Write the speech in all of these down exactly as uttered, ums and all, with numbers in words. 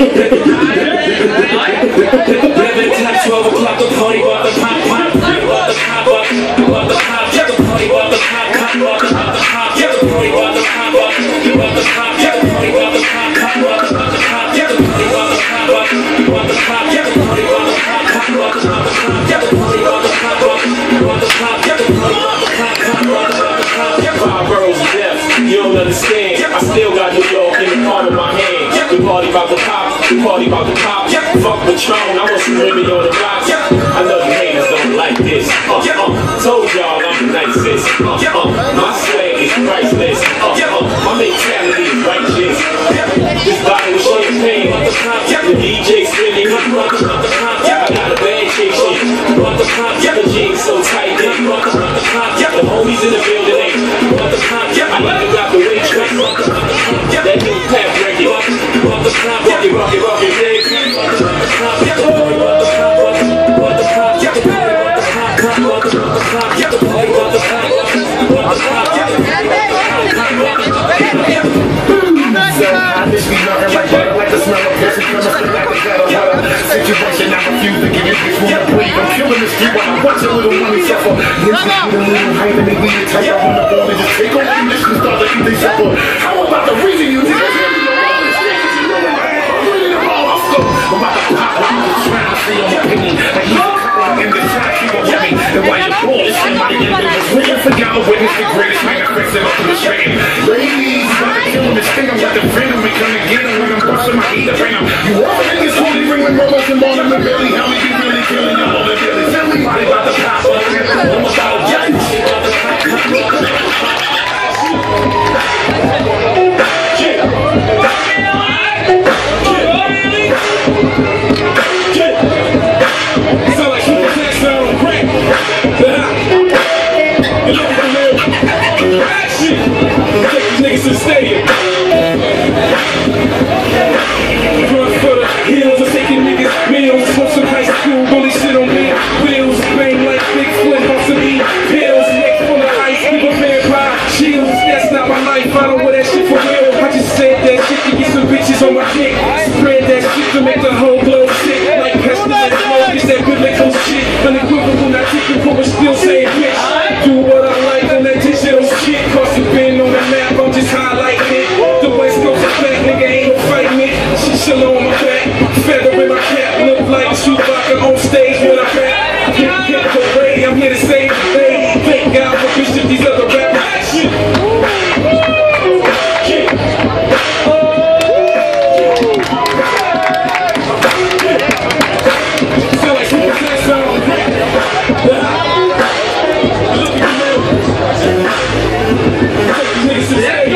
twelve o'clock, the party about the pop, pop, about the pop, up, about the pop, yeah, the party about the pop, pop, about the pop, yeah, the party about the pop, up, about the pop, yeah, the party about the pop, pop, about the pop, yeah, the party about the pop, up, about the pop, yeah, the party about the pop, pop, about the pop, yeah, the party about the pop, up, about the pop, yeah, the party about the pop, pop, about the pop, yeah. Five boroughs of death, you don't understand. I still got New York in the palm of my hand. The party about the pop, the party about the pop. Fuck Patron, I want some women on the rocks. I know you haters don't like this. Uh, uh, told y'all I'm the nicest. Uh, uh, my swag is priceless. Uh, uh, my mentality is righteous. This bottle of champagne, the D J spinning. I got a bad shake shit. The jeans so tight, the homies in the building ain't. I even got the weight track. That new pep record. Rock it, rock it, rock it, nigga. I miss me nothing like butter, like the smell of pussy from a stick like a gutter. Situation, I refuse to give it this woman breathe. I'm killing this street while I watch a little money suffer. This is a little higher than they need to take off on the board and just take over the mission, start to eat they suffer. How about the reason you niggas hear me on all this shit? I'm reading them all off stuff. I'm about to pop what you just trying to see on my opinion. Like he's a couple in this shot, keep on with me. And while you're born, this shit might get this written for y'all to witness the greatest manifesting up to the strain. Ladies, about to kill him and sting him with the venom and come and get him when I'm busting my heat to bring him. You all niggas only bring when robots and ball them and Billy. How many you really killing y'all over Billy? Tell me why about the pop up. I'm about to judge. Niggas in the stadium. Run for the hills, I'm taking niggas meals. Smoke some high school, bully shit on me. Wheels, bang like Bigfoot, house of me. Pills, neck full of ice, give a vampire shields. That's not my life, I don't wear that shit for real. I just said that shit to get some bitches on my dick. Spread that shit to make the whole globe sick. Like pestilence, smoke, it's that biblical shit. Unequivocal, not taking for, but still saying bitch. Do what I like on that digital shit. Cause you been on the map, I'm just highlighting it. The West Coast is black, nigga ain't no fighting it. She on my back, feather in my cap. Look like a shoebox on stage when I rap. Hit, hit the parade, I'm here to save the day. Thank God for Bishop, these other rappers. Shit. Feel like people can't sound great. Look at me. Niggas is heavy.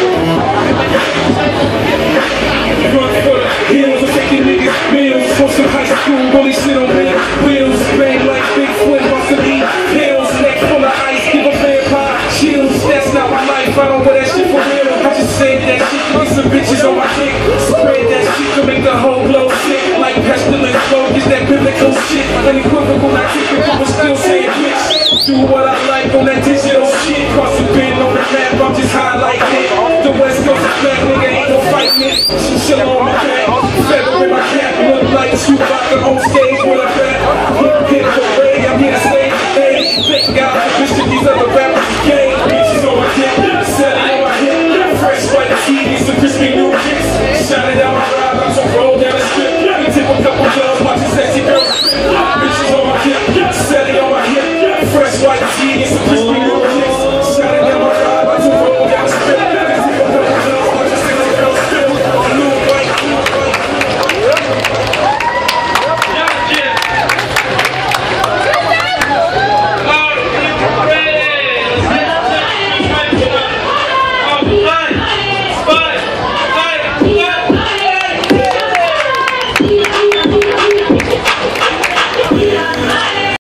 Run for the hills, I'm taking niggas meals. Smoke some high school, bully shit on me. Wheels, bang like Bigfoot, house of me. Pills, neck full of ice, give a vampire shields. That's not my life, I don't wear that shit for real. I just said that shit to get some bitches on my dick. Spread that shit to make the whole globe sick. Like pestilence, smoke, is that biblical shit. Unequivocal, not taking but still saying bitch. Do what I like on that digital shit. Cross the bin on the map, I'm just highlighting it. The West Coast is black, nigga ain't no fighting it. She chill on my back, feather in my cap. Look like a shoebox on stage when I rap. Hit the parade, I'm here to save the day. Thank God for Bishop, these other rappers is gay. Bitches on my dick, selling on my hip. Fresh white tees, some crispy new kicks. Shot it out my ride, I'm so roll down the strip. Tip a couple girls, watch a sexy girl. Bitches on my dick, selling on my hip. Fresh white tees, some crispy new kicks. Shot it down my ride, I'm so roll down the strip. Tip a couple girls, watch a sexy girl. Blue, white, blue, white. Oh,